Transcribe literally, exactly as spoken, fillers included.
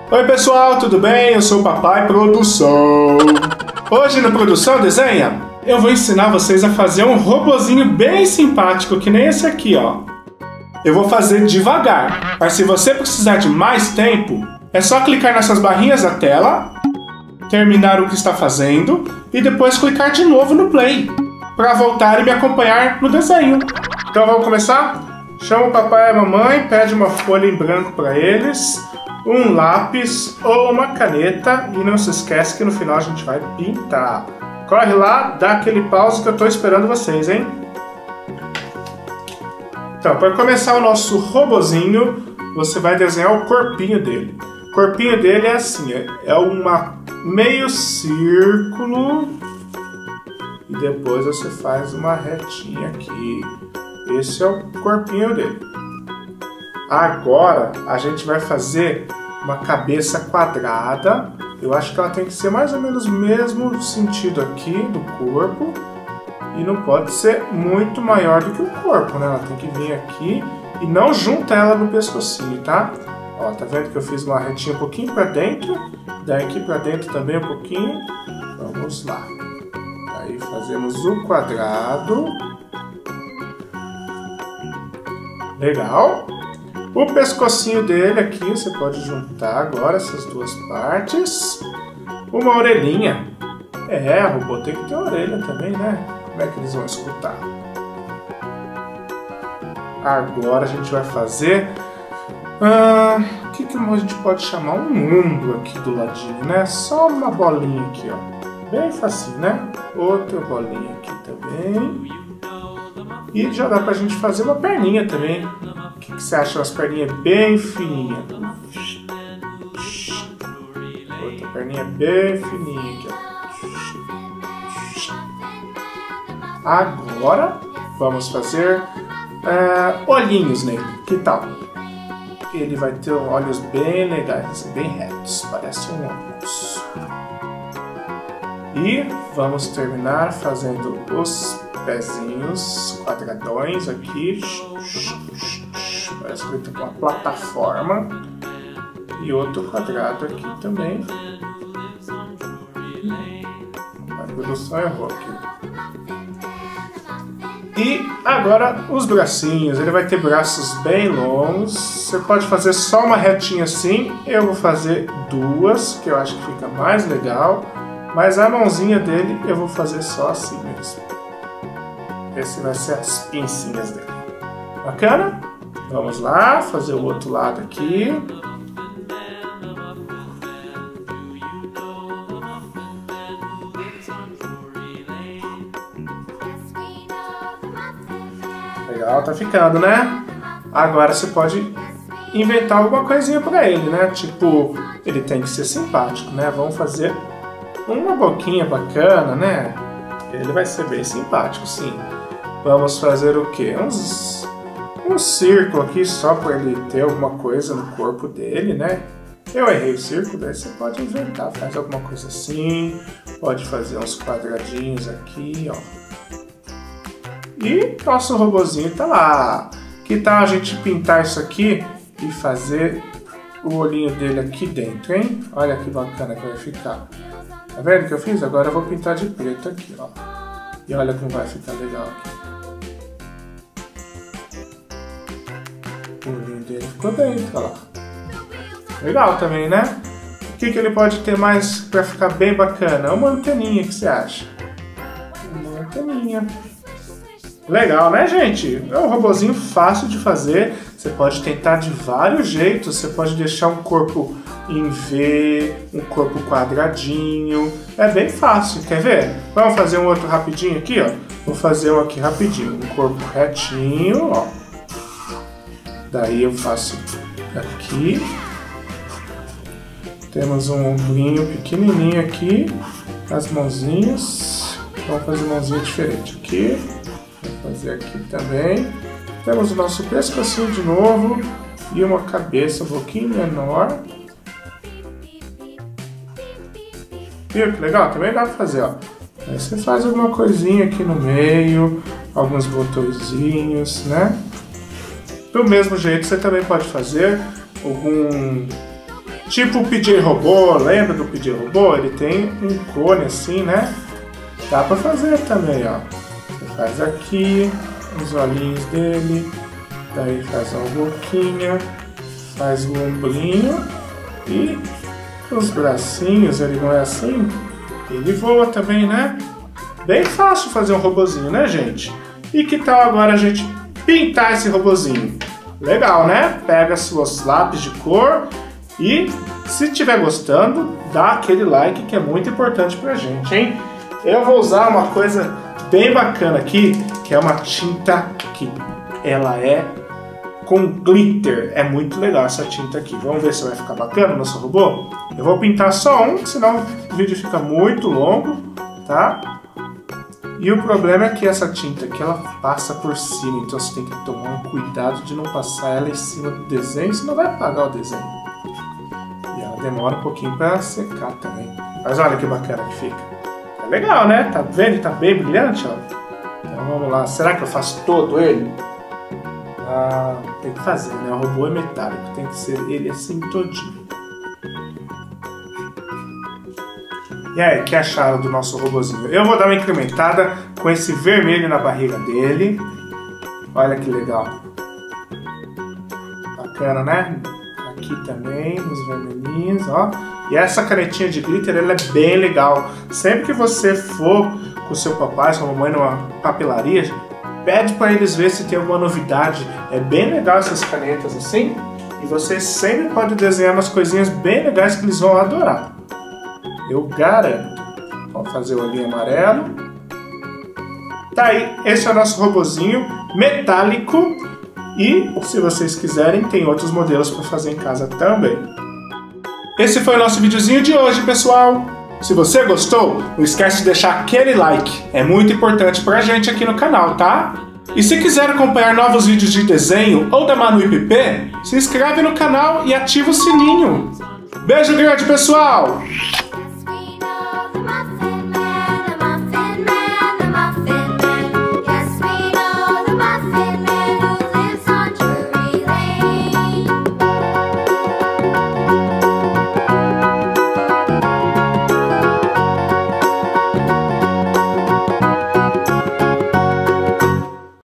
Oi pessoal, tudo bem? Eu sou o Papai Produção. Hoje no Produção Desenha, eu vou ensinar vocês a fazer um robozinho bem simpático, que nem esse aqui, ó. Eu vou fazer devagar, mas se você precisar de mais tempo, é só clicar nessas barrinhas da tela, terminar o que está fazendo e depois clicar de novo no play, para voltar e me acompanhar no desenho. Então vamos começar? Chama o papai e a mamãe, pede uma folha em branco para eles, um lápis ou uma caneta e não se esquece que no final a gente vai pintar. Corre lá, dá aquele pause que eu estou esperando vocês, hein? Então, para começar o nosso robozinho, você vai desenhar o corpinho dele. O corpinho dele é assim, é uma meio círculo e depois você faz uma retinha aqui. Esse é o corpinho dele. Agora a gente vai fazer uma cabeça quadrada. Eu acho que ela tem que ser mais ou menos o mesmo sentido aqui do corpo. E não pode ser muito maior do que o corpo, né? Ela tem que vir aqui e não junta ela no pescocinho, tá? Ó, tá vendo que eu fiz uma retinha um pouquinho para dentro, daqui para dentro também um pouquinho. Vamos lá. Aí fazemos o quadrado. Legal. O pescocinho dele aqui, você pode juntar agora essas duas partes. Uma orelhinha. É, o robô tem que ter orelha também, né? Como é que eles vão escutar? Agora a gente vai fazer... Ah, o que, que a gente pode chamar? Um mundo aqui do ladinho, né? Só uma bolinha aqui, ó. Bem facinho, né? Outra bolinha aqui também. E já dá pra gente fazer uma perninha também. O que, que você acha? Umas perninhas bem fininhas. Outra perninha bem fininha aqui, ó. Agora vamos fazer uh, olhinhos nele. Que tal? Ele vai ter olhos bem legais, bem retos, parece um óculos. E vamos terminar fazendo os pezinhos quadradões aqui. Parece que ele tem uma plataforma. E outro quadrado aqui também. A produção errou aqui. E agora os bracinhos. Ele vai ter braços bem longos. Você pode fazer só uma retinha assim. Eu vou fazer duas, que eu acho que fica mais legal. Mas a mãozinha dele eu vou fazer só assim mesmo. Esse vai ser as pincinhas dele. Bacana? Vamos lá, fazer o outro lado aqui. Legal, tá ficando, né? Agora você pode inventar alguma coisinha pra ele, né? Tipo, ele tem que ser simpático, né? Vamos fazer uma boquinha bacana, né? Ele vai ser bem simpático, sim. Vamos fazer o quê? Uns, um círculo aqui só para ele ter alguma coisa no corpo dele, né? Eu errei o círculo, daí você pode inventar. Faz alguma coisa assim. Pode fazer uns quadradinhos aqui, ó. E nosso robozinho tá lá. Que tal a gente pintar isso aqui e fazer o olhinho dele aqui dentro, hein? Olha que bacana que vai ficar. Tá vendo o que eu fiz? Agora eu vou pintar de preto aqui, ó. E olha como vai ficar legal aqui. O olhinho dele ficou dentro, olha lá. Legal também, né? O que, que ele pode ter mais pra ficar bem bacana? Uma anteninha, o que você acha? Uma anteninha. Legal, né, gente? É um robozinho fácil de fazer. Você pode tentar de vários jeitos. Você pode deixar um corpo em V, um corpo quadradinho. É bem fácil, quer ver? Vamos fazer um outro rapidinho aqui, ó. Vou fazer um aqui rapidinho. Um corpo retinho, ó. Daí eu faço aqui. Temos um ombrinho pequenininho aqui. As mãozinhas. Vamos fazer mãozinha diferente aqui. Vou fazer aqui também. Temos o nosso pescocinho de novo. E uma cabeça um pouquinho menor. Viu que legal? Também dá pra fazer, ó. Aí você faz alguma coisinha aqui no meio. Alguns botõezinhos, né? Do mesmo jeito você também pode fazer algum Tipo o P J Robô, lembra do P J Robô? Ele tem um cone assim, né? Dá pra fazer também, ó. Você faz aqui os olhinhos dele, daí faz uma boquinha, faz o ombrinho e os bracinhos, ele não é assim? Ele voa também, né? Bem fácil fazer um robozinho, né, gente? E que tal agora a gente pintar esse robozinho? Legal, né? Pega seus lápis de cor e, se estiver gostando, dá aquele like que é muito importante pra gente, hein? Eu vou usar uma coisa bem bacana aqui, que é uma tinta que ela é com glitter. É muito legal essa tinta aqui. Vamos ver se vai ficar bacana o nosso robô? Eu vou pintar só um, senão o vídeo fica muito longo, tá? E o problema é que essa tinta aqui, ela passa por cima, então você tem que tomar um cuidado de não passar ela em cima do desenho, senão vai apagar o desenho. E ela demora um pouquinho para secar também. Mas olha que bacana que fica. É legal, né? Tá vendo? Tá bem brilhante, ó. Então vamos lá. Será que eu faço todo ele? Ah, tem que fazer, né? O robô é metálico, tem que ser ele assim todinho. E aí, o que acharam do nosso robozinho? Eu vou dar uma incrementada com esse vermelho na barriga dele. Olha que legal. Bacana, né? Aqui também, os vermelhinhos, ó. E essa canetinha de glitter, ela é bem legal. Sempre que você for com seu papai, sua mamãe numa papelaria, pede para eles ver se tem alguma novidade. É bem legal essas canetas assim. E você sempre pode desenhar umas coisinhas bem legais que eles vão adorar. Eu garanto. Vamos fazer o olhinho amarelo. Tá aí, esse é o nosso robozinho metálico. E, se vocês quiserem, tem outros modelos para fazer em casa também. Esse foi o nosso videozinho de hoje, pessoal. Se você gostou, não esquece de deixar aquele like. É muito importante pra gente aqui no canal, tá? E se quiser acompanhar novos vídeos de desenho ou da Manu I P P, se inscreve no canal e ativa o sininho. Beijo grande, pessoal!